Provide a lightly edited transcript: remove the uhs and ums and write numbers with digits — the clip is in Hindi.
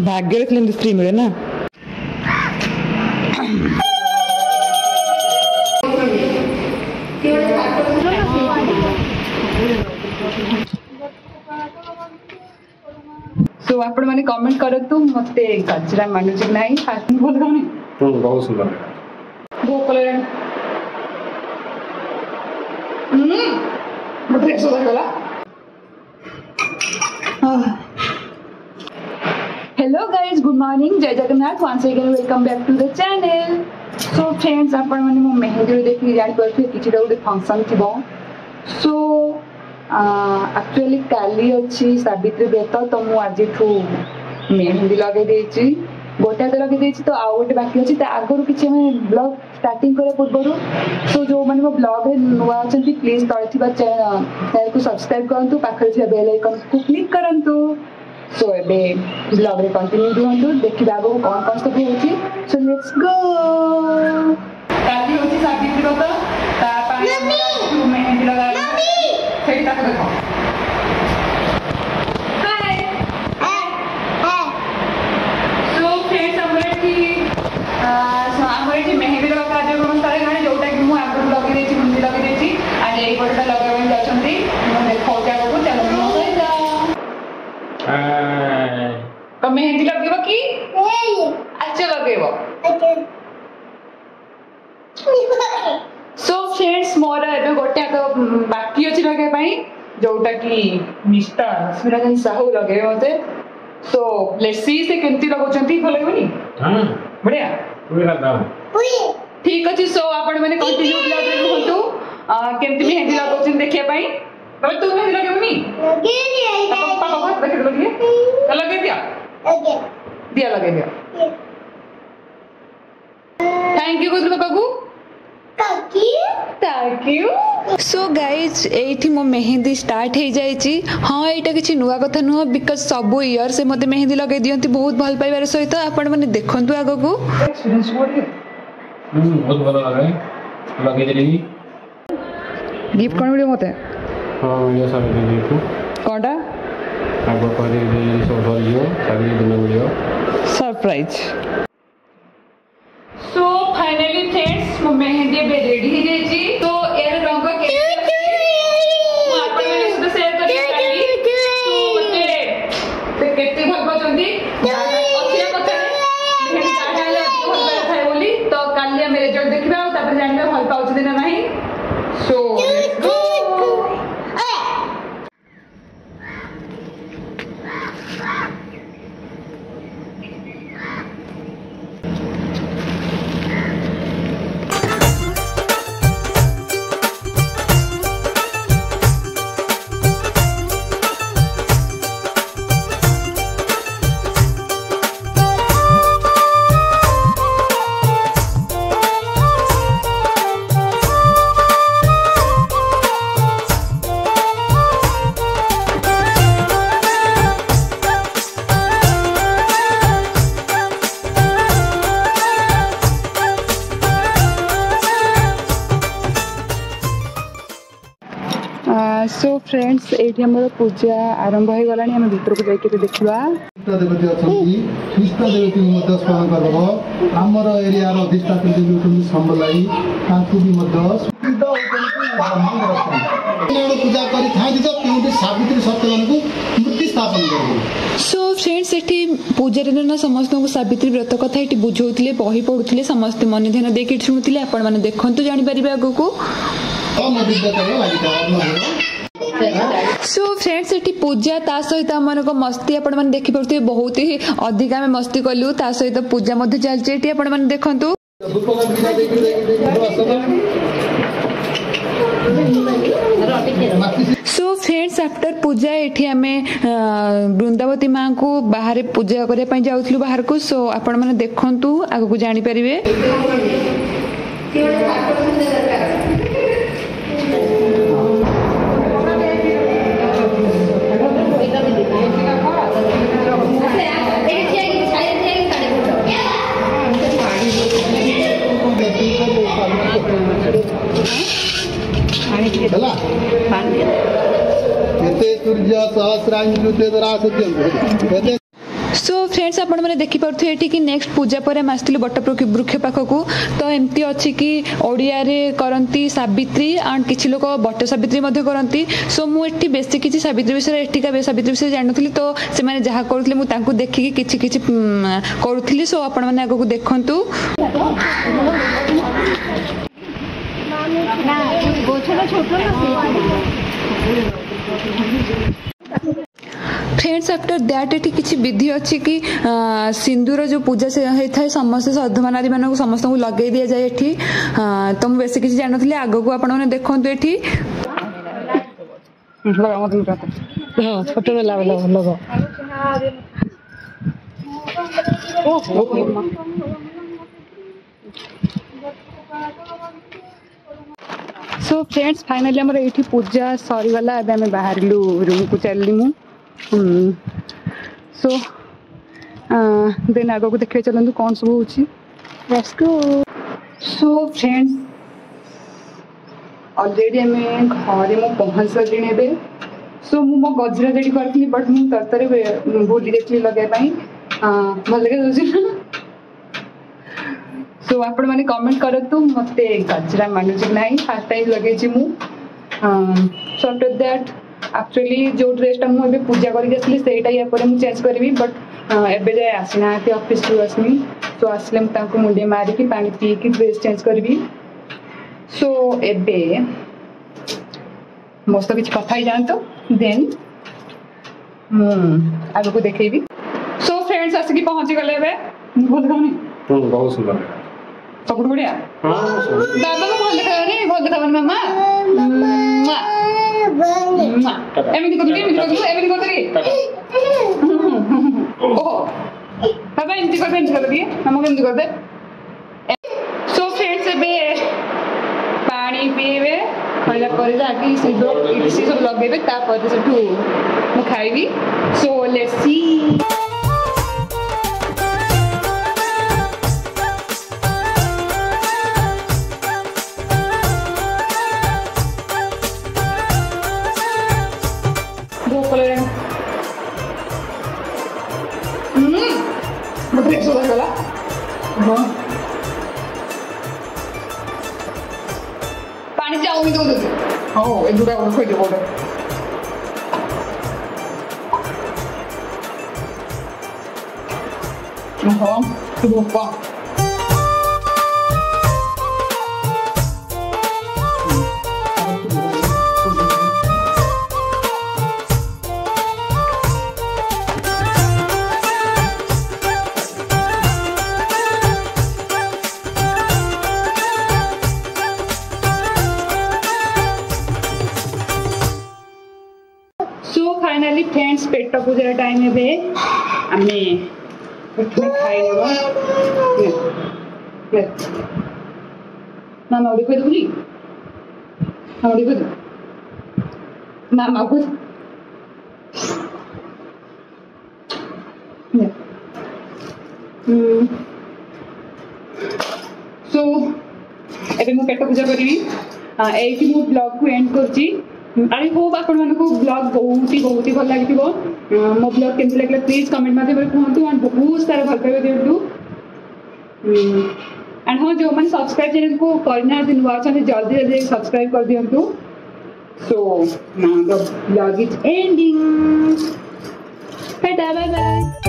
भाग्य रखले स्त्री मिले ना। सो आपण माने कमेंट करतु मते गजरा मानु जे नाही फास्ट बोल दउनी। बहुत सुंदर भोक लागलानी। मते सो लागला। Hello guys, good morning, Jai Jagannath. Once again welcome back to the channel. So friends, आपण माने मो मेहंदी देखि जानि परथे किछि गोटे फंक्शन थिबो। सो एक्चुअली काली अच्छी सावित्री व्रत, तो मु आज मेहंदी लगे देछि, गोटा तो लगे देछि, तो आउ गोटे बाकी अछि। त आगरु किछि हम ब्लॉग स्टार्टिंग करे पूर्वरु सो जो माने मो ब्लॉग रे नुवा अछंती प्लीज तळे थिबा चैनल को सब्सक्राइब करंतु, पाखरे थिबा बेल आइकन को क्लिक करंतु। सो एबे ब्लॉग रे कंटिन्यू दियंतु, देखिबा आगो कोन कोन सब होछि। So let's go. काली होछि सावित्री व्रत, ता पानी मेहंदी लगा सेटा को देखो। हाय सो फ्रेंड्स, हमरे मेहंदी लगा कार्यक्रम करे गाने जोटा कि मु आगु लगे देछि, मेहंदी लगे देछि। आज एई पटटा लगावन जाछंती, मु देखौ जाको को चलो मो सहिता। तो मेहंदी लगेबो की अच्छा लगेबो। सो फ्रेंड्स, मोर एबे गोटे बाकी अछि लगे पई, जोटा कि मिस्टर सुरजन साहू लगे मते। सो लेट्स सी से केंती लगोचंती, भलो लगबनी। हां बढ़िया पूरा दाम ठीक अछि। सो आपण माने कंटिन्यू ब्लॉग रे रहंतु, केंती मेहंदी लगोचन देखिया पई। तबे तू मेहंदी लगेबनी लगे दिया, पापा बात देख लगे दिया, दिया लगे दिया। थैंक यू गुड बाबू, थैंक यू। सो गाइज, एठी मो मेहंदी स्टार्ट हो जाइछि। हाँ, एटा किछि नुवा कथा नुह, बिकॉज सब ईयर से मते मेहंदी लगे दियंती बहुत भल पाइबार सहित। आपण माने देखंतु आगो को एक्सपीरियंस बहुत भलो लागे लगे देली। गिफ्ट कोन मिलियो मते? हां मिलियो सब गिफ्ट कोनटा आगो करे दे सब भलियो सारी दिन मिलियो सरप्राइज। सो फाइनली फ्रेंड्स, मो मेहंदी बे रेडी हो जाइछि। तो एयर रंग के मु आपण माने सुध शेयर करि पाइली। तो ते केते भल पचंदी अच्छे कथा मेहंदी काढाले भल पाए बोली। तो काली हम रिजल्ट देखिबा, और तापर जानिबा भल पाउछ दिन नाही। So let's go. So friends, एठी हमर पूजा आरंभ हो गलानी। हम भीतर को जाई के देखिबा। देवती अछंती, इष्ट देवती मध्य स्मरण करबो। हमर एरिया रो अधिष्ठात्री देवी उठुनी संबलाई, ताकू भी मध्य सुविध उठुनी ब्रह्मांड रखन पूजा करी थाई दिस केउटी सावित्री सत्यवन को मूर्ति स्थापन करबो। सो फ्रेंड्स, एठी पूजा रे न समस्त को सावित्री व्रत कथा एठी बुझौतिले, बही पढुतिले, समस्त मन ध्यान दे के सुनुतिले। आपण माने देखंतु जानि परिबे आगो को सो फ्रेंड्स, एठी पूजा ता सहित मन को मस्ती आपण माने देखि पड़थि। बहुत ही अधिक में मस्ती कलु, ता सहित पूजा मध्ये चलछि। एठी आपण माने देखंतु। सो फ्रेंड्स, आफ्टर पूजा एठी हमें वृंदावती मां को बाहर पूजा करे पई जाउथलु बाहर को। सो आपण माने देखंतु, आगो को जानि परिबे। सहस्रांग सो फ्रेंड्स आपण मैंने देखिपे ये कि नेक्स्ट पूजा पर हम आसलु बट वृक्ष पाखक तो एमती अच्छी कि ओडिया रे करती सावित्री एंड किसी लोग बट सावित्री करती सो मुझे बेसी किसी सावित्री विषय एटिका सावित्री विषय जानी तो से जहाँ करुले मुझे देखिकी किसी किसी करुली सो आपण मैंने आगक देखु फ्रेंड्स आफ्टर दैट ये किसी विधि अच्छी कि सिंदूर जो पूजा से होता है समस्त सधमान आदि मानक समस्त को लगे दि जाए ये तो मुझे बेस किसी जान आग को आपने देखु ये सो फ्रेंड्स फाइनली आमर ये पूजा सरीगला अब आम बाहर रूम को चलू सो देन आग को देखिए चलते कौन सब हो सो फ्रेंड्स ऑलरेडी आम घरे मु पहुँच सारे सो मो गजरा रेडी करी बट मुझे तरतर भूली जाइए लगे भल लगे सो आपण मैंने कमेंट करतु मत गजरा मानुच ना फास्ट टाइम लगे सो आफ्टर दैट एक्चुअली जो ड्रेसटा मुझे पूजा करके चेंज करी बट एबे जाए आसी ना ऑफिस रू आसमी सो आसले मुंडे मारिकी पानी पीकी ड्रेस चेंज करी सो एबे मस्त किसी कथा ही जानते देन आग को देखेबी सो फ्रेंड्स आसिकी पहुंची गले भूल गनी बहुत सुंदर सब बढ़िया बाबा को भल देखा मामा एमती ओहो बाबा एमती कर दिए मामा को एमती कर दे सो फ्रेंड्स एबे पानी पीबे खाइला पर जाके सी सब लगेबे तापर सेठू मु खाइबी सो लेट्स सी पानी चाहूंगी तो हाँ एक दूसरा खोज बोल हाँ तो फाइनली फ्रेंड्स पेट पूजा टाइम है आम खाई मामा उड़ी खोद बुली मामा उड़ी खोद मामा खोद सो एबे मु पेट पूजा करी एठी मु ब्लॉग को एंड करची आई होप आपण मानको ब्लॉग बहुत ही भल लगी मो ब्लॉग केमती लगला प्लीज कमेंट माध्यम कहतु एंड बहुत सारा भल पाइबा दिंतु एंड हाँ जो मैंने सब्सक्राइब चैनल को करना नुआ अच्छा जल्दी जल्दी सब्सक्राइब कर दिंतु so now the blog is ending bye bye